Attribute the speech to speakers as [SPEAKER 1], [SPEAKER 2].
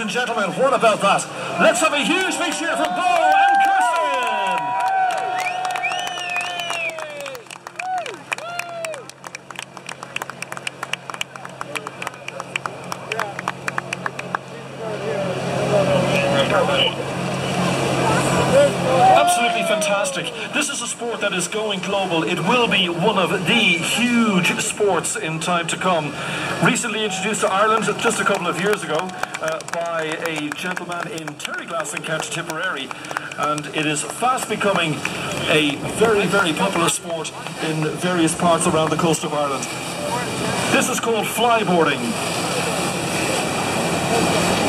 [SPEAKER 1] and gentlemen, what about that? Let's have a huge big cheer for Bo and Kirsten! Absolutely fantastic. This is a sport that is going global. It will be one of the huge sports in time to come. Recently introduced to Ireland just a couple of years ago by a gentleman in Terryglass in County Tipperary, and it is fast becoming a very, very popular sport in various parts around the coast of Ireland. This is called flyboarding.